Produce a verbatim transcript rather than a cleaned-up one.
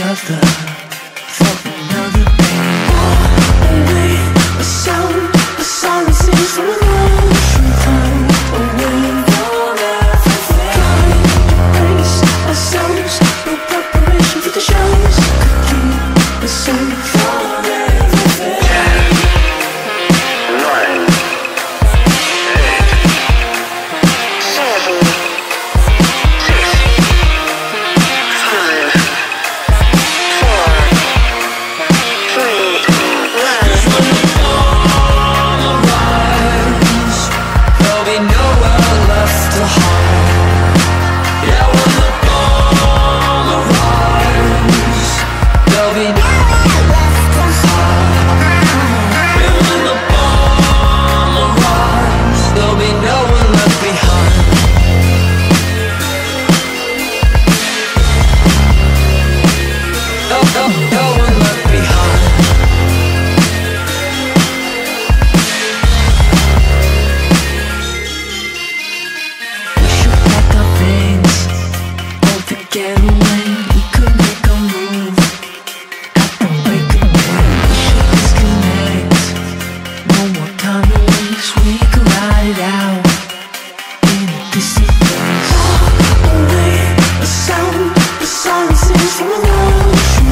other for another day. Away, a sound, a silent sings from an ocean far away. From everything, trying to brace ourselves, no preparation for the shows. Could keep us safe from everything. Ten, nine, eight, seven, six, five, four, three, one. When the dawn arrives, there'll be nowhere left to hide. Yeah, when the dawn arrives, there'll be nowhere left to hide. And when the dawn arrives, there'll be no one left behind. No, no, no one left behind. We should pack our things, go to get away. We could make a move at the break of day. We should disconnect, no more time to waste. We could ride it out in a distant place. Away, a sound, a silence sings from an ocean